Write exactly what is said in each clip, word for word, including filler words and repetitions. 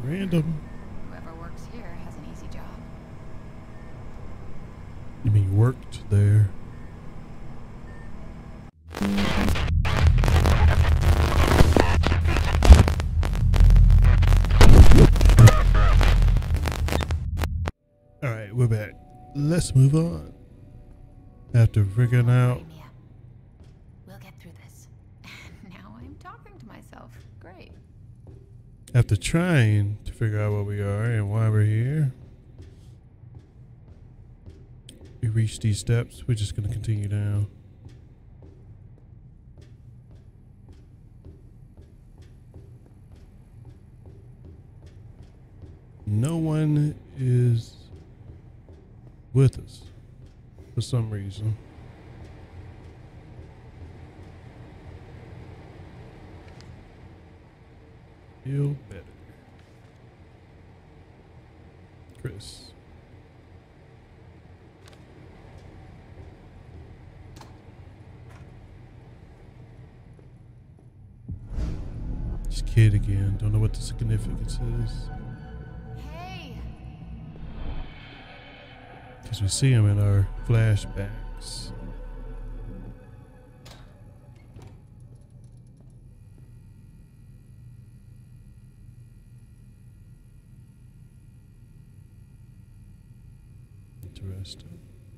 Random. Whoever works here has an easy job. You mean worked there? Alright, we're back. Let's move on. After figuring out. We'll get through this. Now I'm talking to myself. Great. After trying to figure out what we are and why we're here, we reached these steps. We're just going to continue down. No one is with us for some reason. Feel better. Chris. This kid again. Don't know what the significance is. Hey! Because we see him in our flashbacks. Interesting.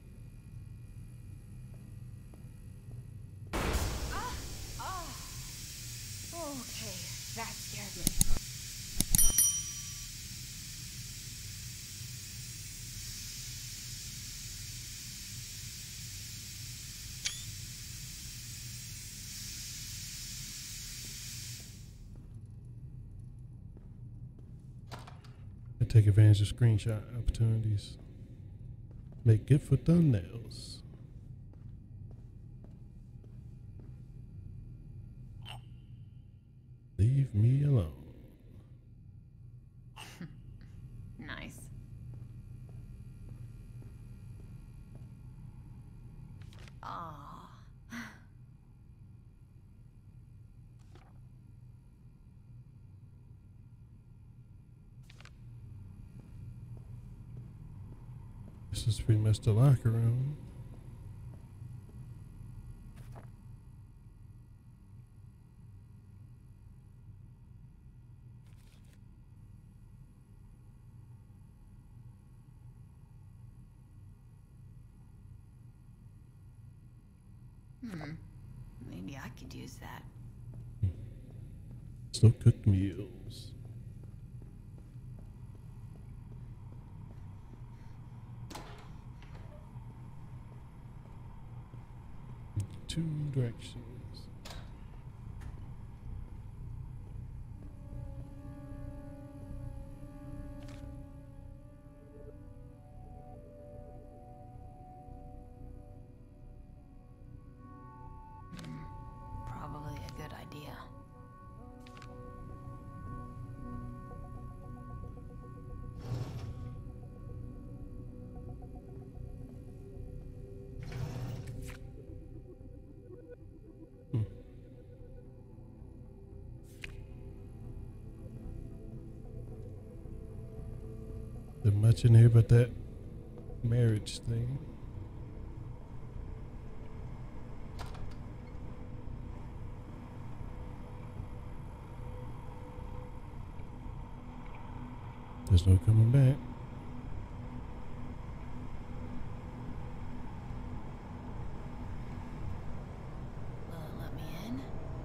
Ah! Oh! Okay, that scared me. I take advantage of screenshot opportunities. Make good for thumbnails. Leave me alone. Nice. Ah. This is pretty much the locker room. Hmm. Maybe I could use that. Slow cooked meals. Two directions. Probably a good idea. Hmm. There's much in here but that marriage thing. There's no coming back. Will it let me in?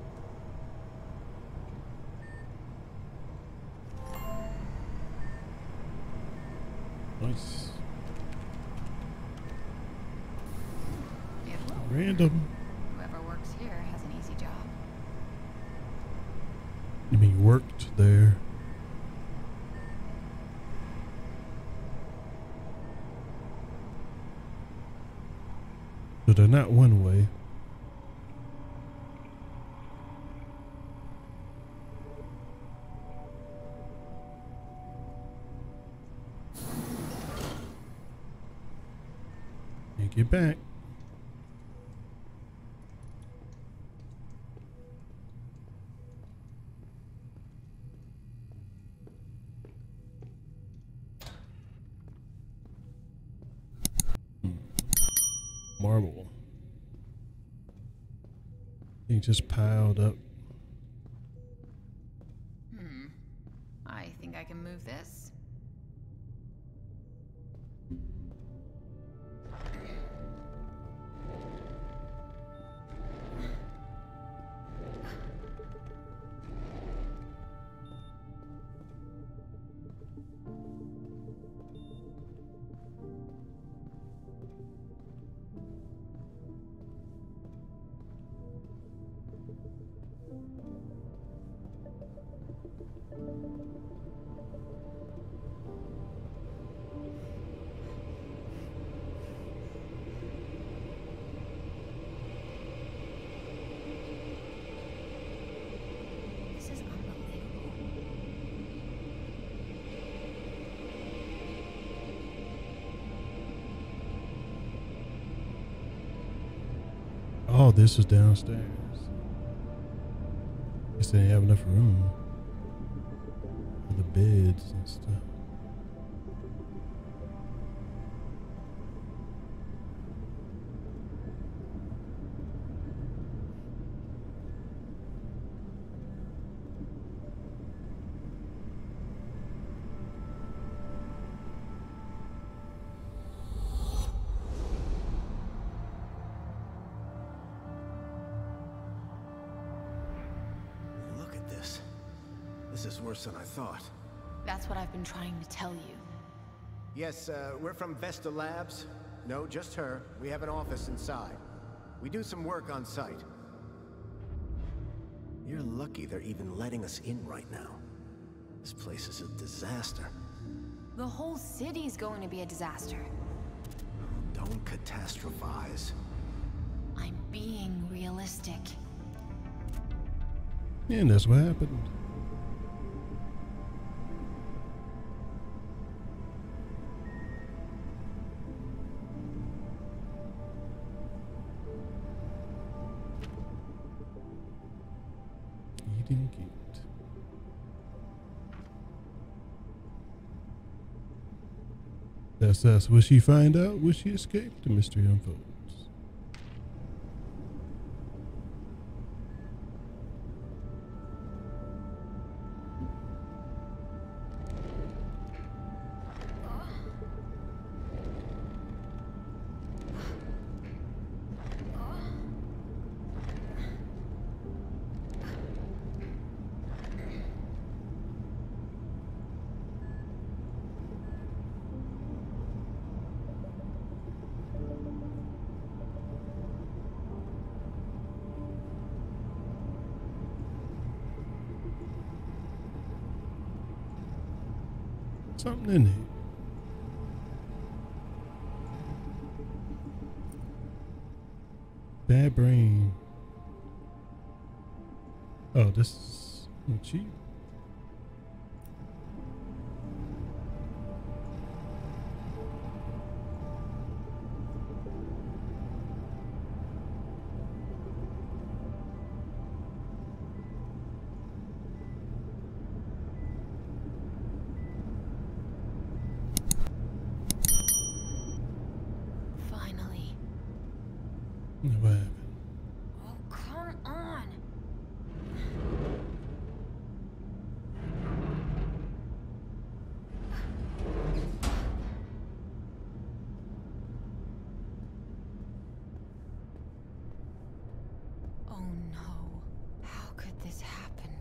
Nice. It will. Random. Whoever works here has an easy job. You mean worked there? So they're not one way. And get back. marble. It just piled up. Hmm. I think I can move this. This is unbelievable. Oh, this is downstairs. Guess they didn't have enough room for the beds and stuff. Look at this. This is worse than I thought. That's what I've been trying to tell you. Yes, uh, we're from Vesta Labs. No, just her. We have an office inside. We do some work on site. You're lucky they're even letting us in right now. This place is a disaster. The whole city's going to be a disaster. Don't catastrophize. I'm being realistic. And that's what happened. Edengate. That's us. Will she find out? Will she escape? The mystery unfolds. Something in here. Bad brain. Oh, this is cheap. Finally. What happened? Oh, come on. Oh no. How could this happen?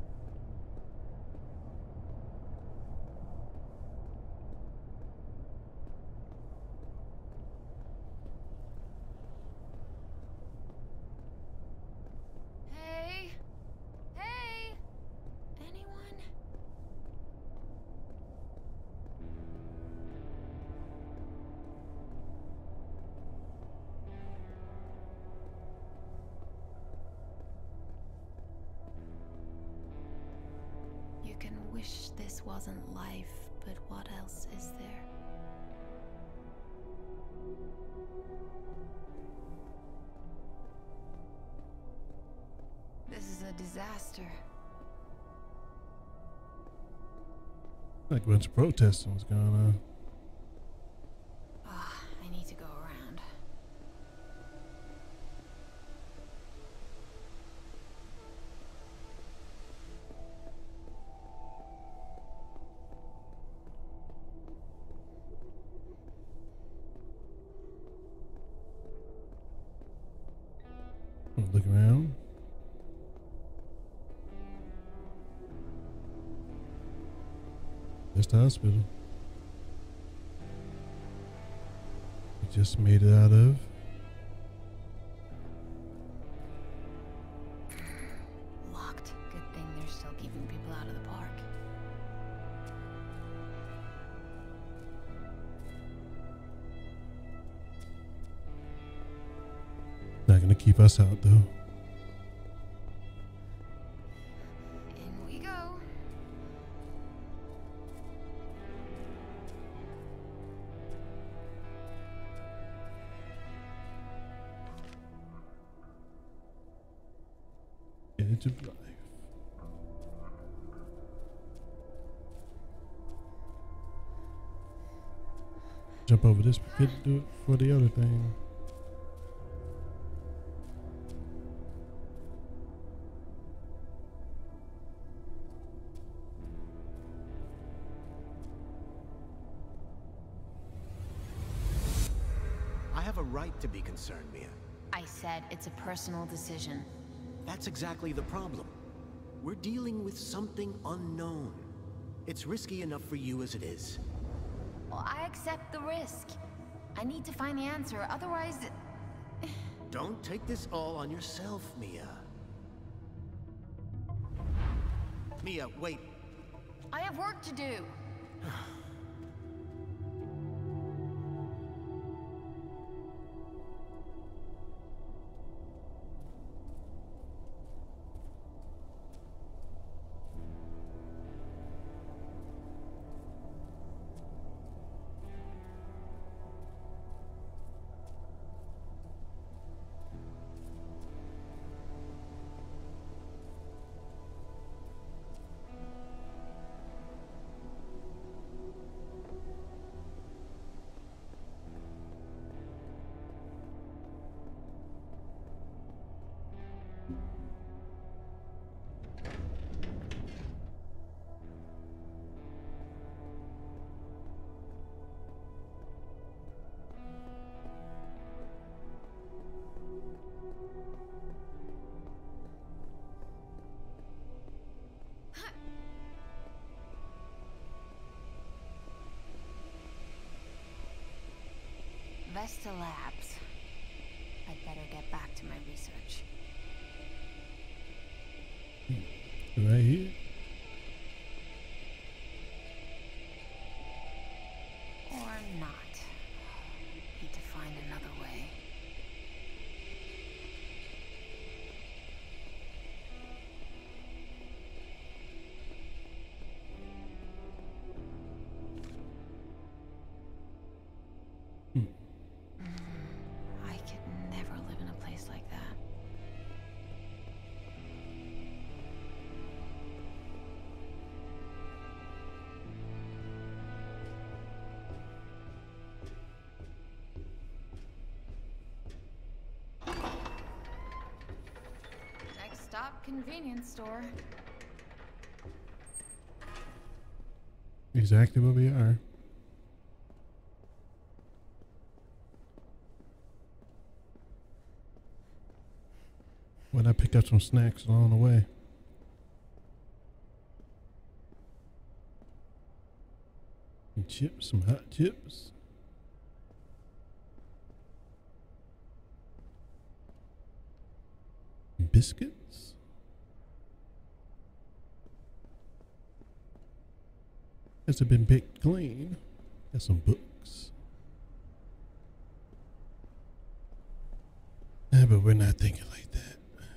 Hey? Hey? Anyone? You can wish this wasn't life, but what else is there? This is a disaster. Like a bunch of protesting was going on. Ah, I need to go around. That's the hospital. We just made it out of. Locked. Good thing they're still keeping people out of the park. Not gonna keep us out though. In we go. Edge of life. Jump over this pit to do it for the other thing. I have a right to be concerned, Mia. I said it's a personal decision. That's exactly the problem. We're dealing with something unknown. It's risky enough for you as it is. Well, I accept the risk. I need to find the answer, otherwise... Don't take this all on yourself, Mia. Mia, wait. I have work to do. Vesta Labs. I'd better get back to my research. Right here. Or not. Need to find another way. I could never live in a place like that. Next stop, convenience store. Exactly where we are. When I pick up some snacks along the way. Some chips, some hot chips. Biscuits. Has it been picked clean? Got some books. Yeah, but we're not thinking like that.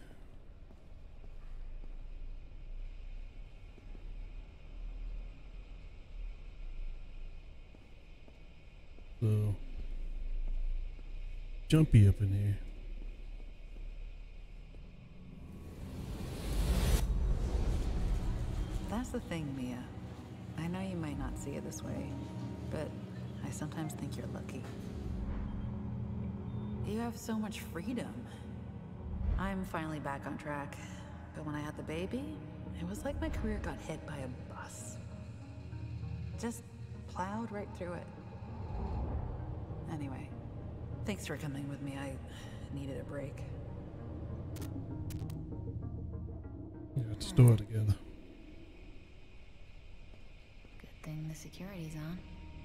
So jumpy up in here. That's the thing, Mia. I know you might not see it this way, but I sometimes think you're lucky. You have so much freedom. I'm finally back on track, but when I had the baby, it was like my career got hit by a bus. Just plowed right through it. Anyway, thanks for coming with me. I needed a break. We got the store together. Good thing the security's on.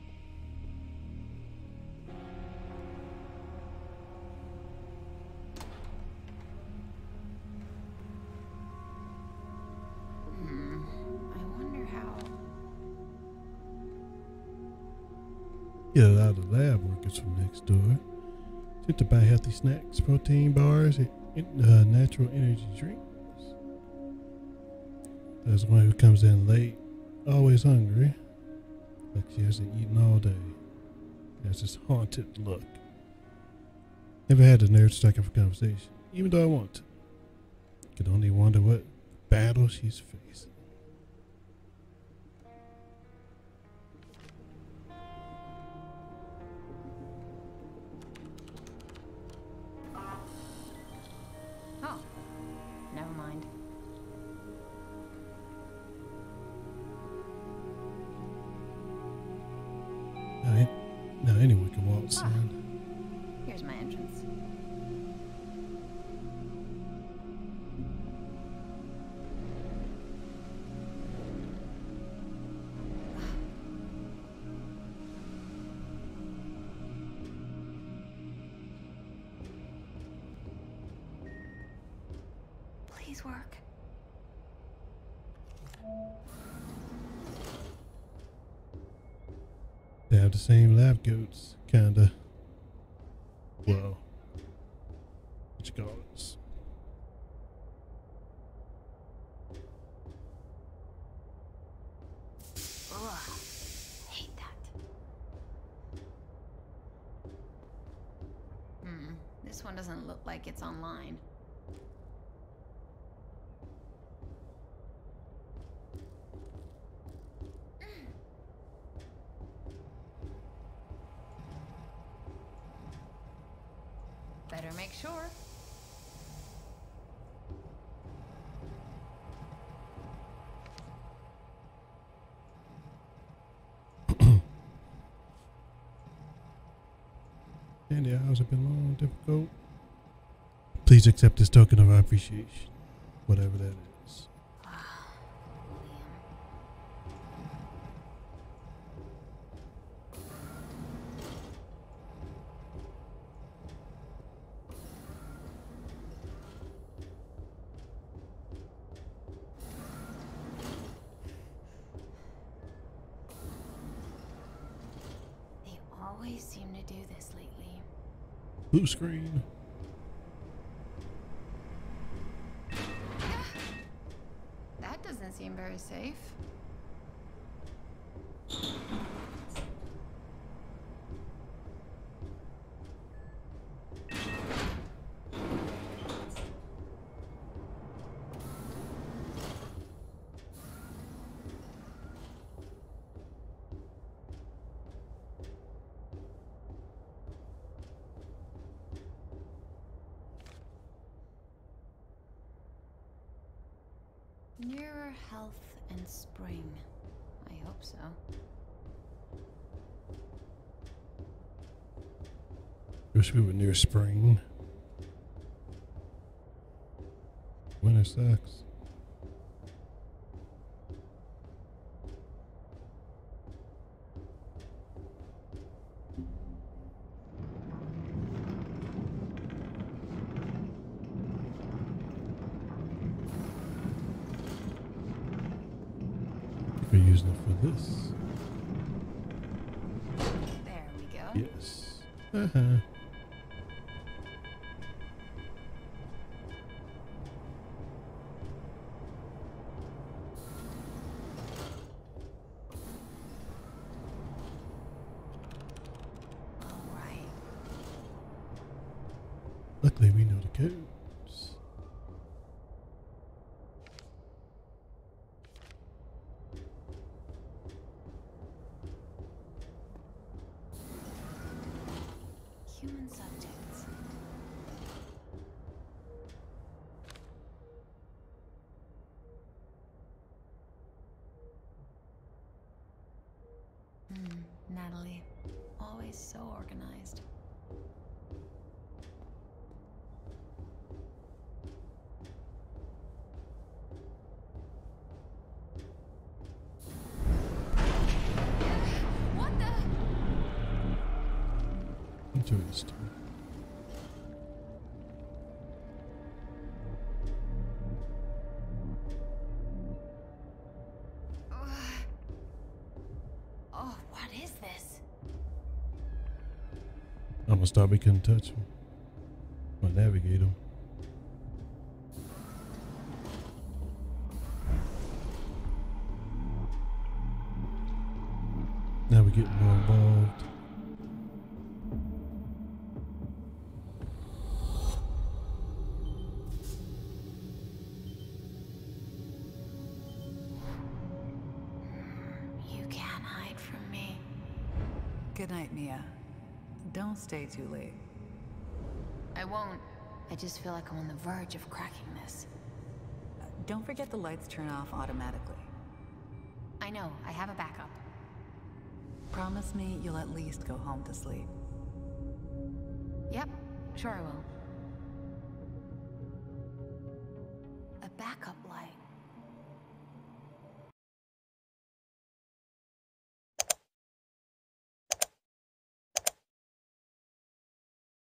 Hmm. I wonder how. Get a lot of lab workers from next door. Sent to buy healthy snacks, protein bars, and uh, natural energy drinks. There's one who comes in late, always hungry, like she hasn't eaten all day. Has this haunted look. Never had the nerve to strike up a conversation, even though I want to. Could only wonder what battle she's facing. Oh, never mind. Now, it, now anyone can waltz Ah. in. Here's my entrance. Please work. They have the same lab coats, kinda. Well, what you call it? Ugh, hate that. Hmm, this one doesn't look like it's online. Better make sure. And the hours have been long and difficult. Please accept this token of our appreciation, whatever that is. They always seem to do this lately. Blue screen. That doesn't seem very safe. Nearer health and spring. I hope so. Wish we were near spring. Winter sucks. We're using it for this. There we go. Yes. Uh-huh. All right. Luckily we know the codes. Human subjects. Hmm, Natalie. Always so organized. Interesting. Oh, what is this? I'm gonna stop. We couldn't touch him. I'll navigate him. Now we get more involved. You can't hide from me. Good night, Mia. Don't stay too late. I won't. I just feel like I'm on the verge of cracking this. Uh, Don't forget the lights turn off automatically. I know, I have a backup. Promise me you'll at least go home to sleep. Yep, sure I will. A backup